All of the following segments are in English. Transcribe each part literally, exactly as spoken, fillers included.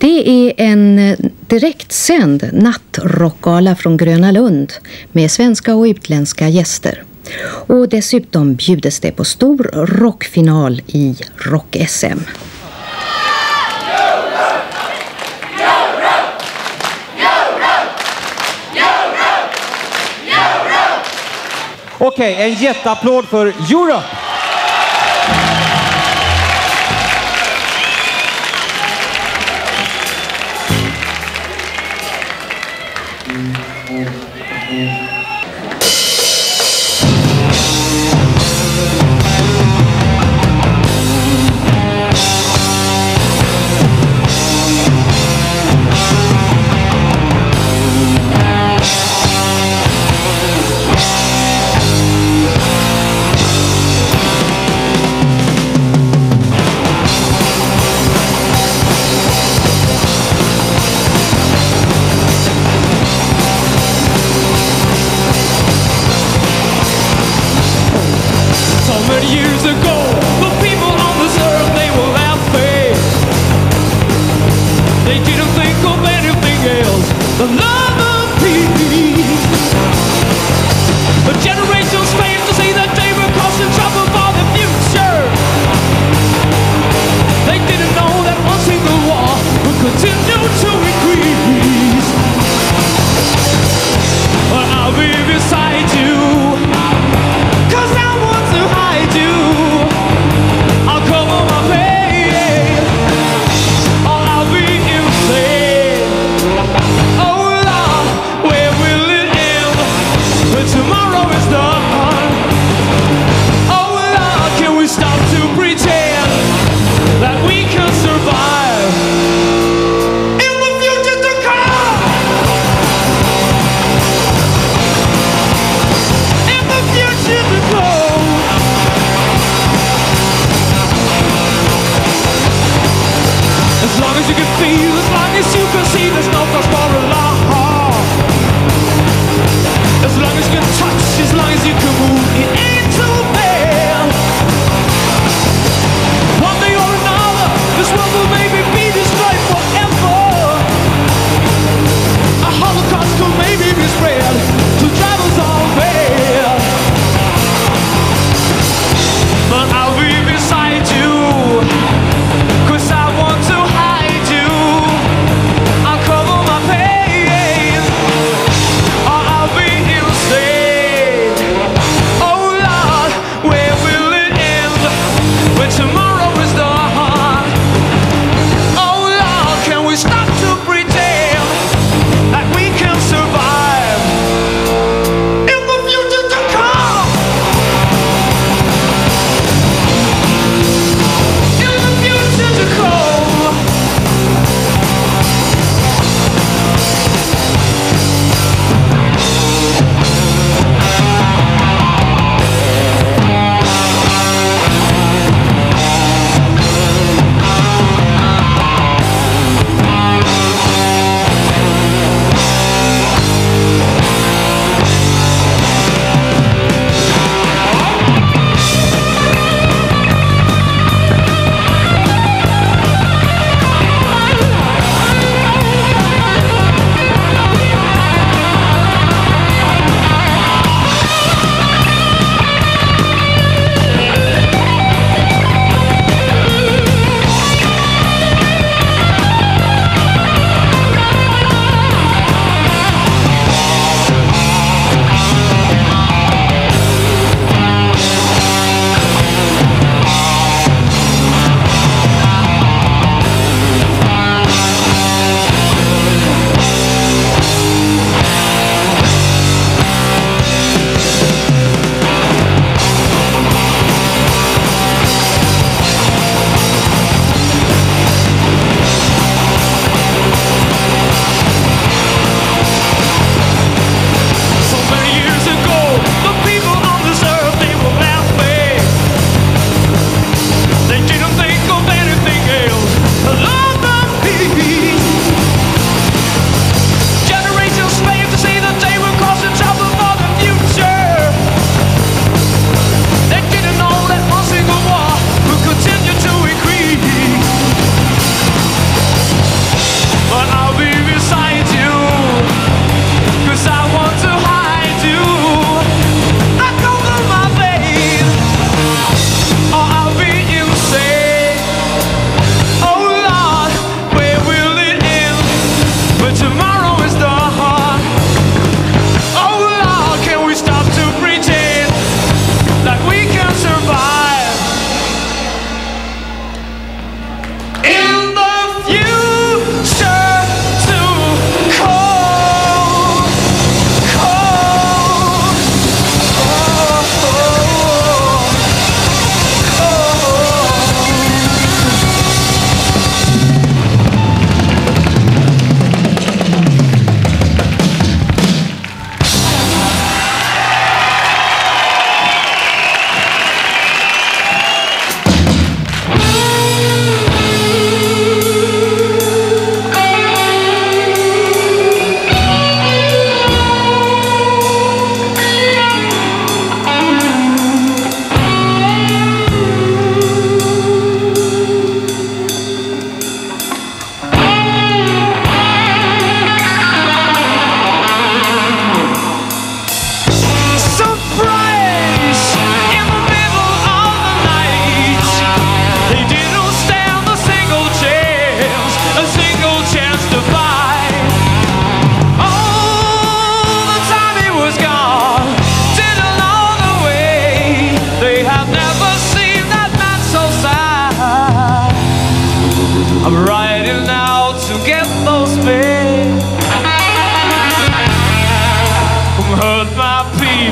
Det är en direktsänd nattrockgala från Gröna Lund med svenska och utländska gäster. Och dessutom bjudes det på stor rockfinal i Rock-S M. Okej, en jätteapplåd för Europe! Oh,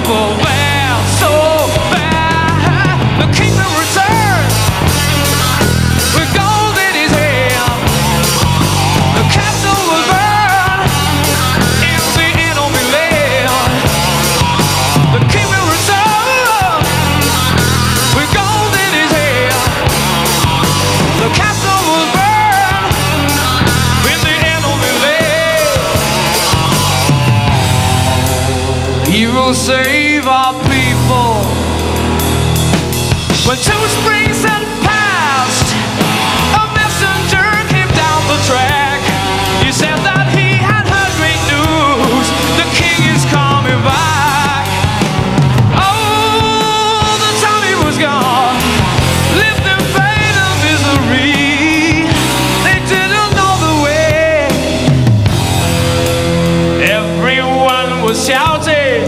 people bad, so bad. The king will return with gold in his hand. The castle will burn in the enemy land. The king will return with gold in his hand. The castle will burn in the enemy land. He will save our people. When two springs had passed, a messenger came down the track. He said that he had heard great news. The king is coming back. Oh, the time he was gone, lived in pain and misery. They didn't know the way. Everyone was shouting,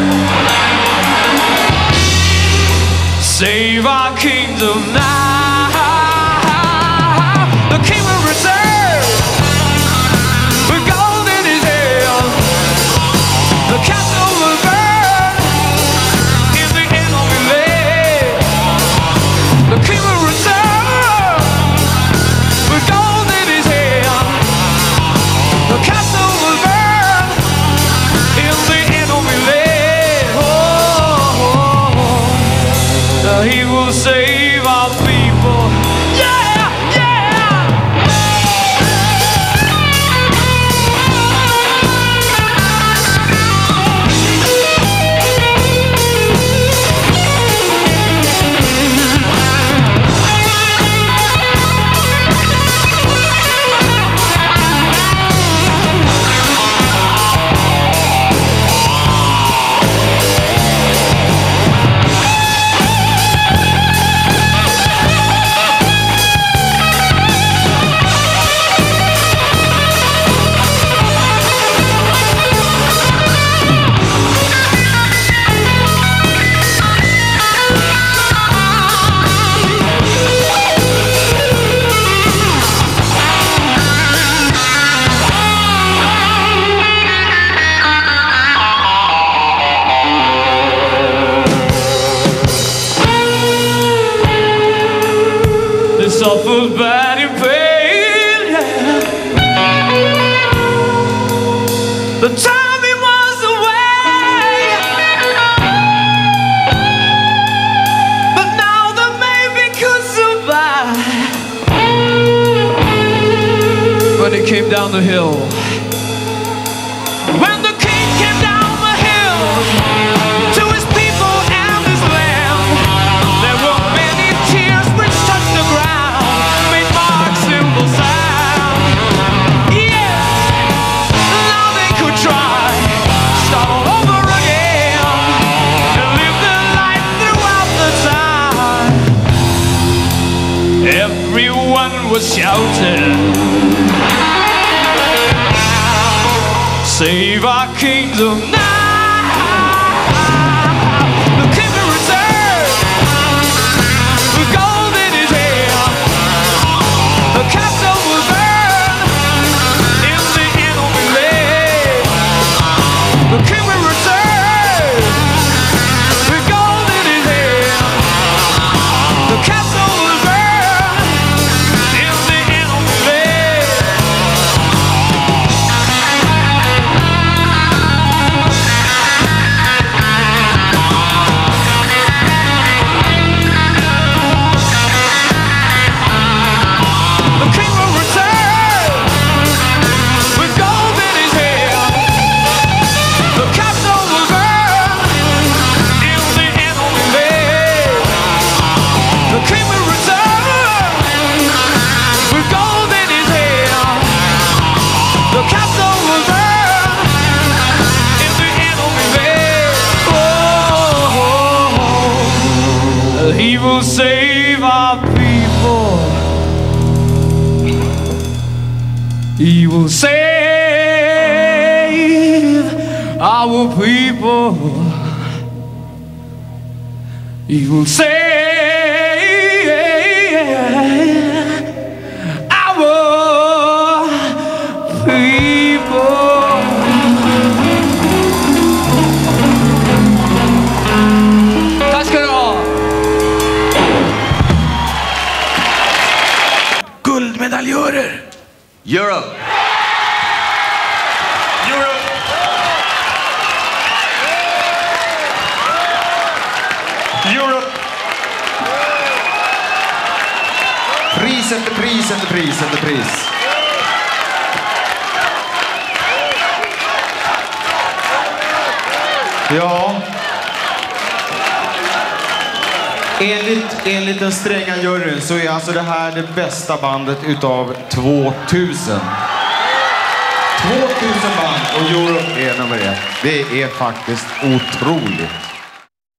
save our kingdom now. The king will return with gold in his hand. The castle will burn in the enemy land. The king will return with gold in his hand. The castle will burn in the enemy land. Oh, oh, oh. He will save our people. Yeah, yeah. They suffered bad in pain, yeah. The time he was away, but now the baby could survive. When he came down the hill, when the king came down the hill to his people and his land, there were many tears which touched the ground, made marks in the sand. Yes, now they could try, start all over again, and live their life throughout the time. Everyone was shouting, save our kingdom now. The king will return with gold in his hand. The castle will burn in the enemy land. The king will return with gold in his hand. The castle will burn in the enemy land. The king will return with gold in his hand. The castle will burn in the enemy land. The king will return with gold in his hand. The castle will burn in the enemy land. Oh, he will save our people. He will save our people. He will save our people. Europe. Europe. Europe. Pris efter pris efter pris efter pris. Ja. Enligt, enligt den stränga juryn så är alltså det här det bästa bandet utav tvåtusen. tvåtusen band och Europe är nummer ett. Det är faktiskt otroligt.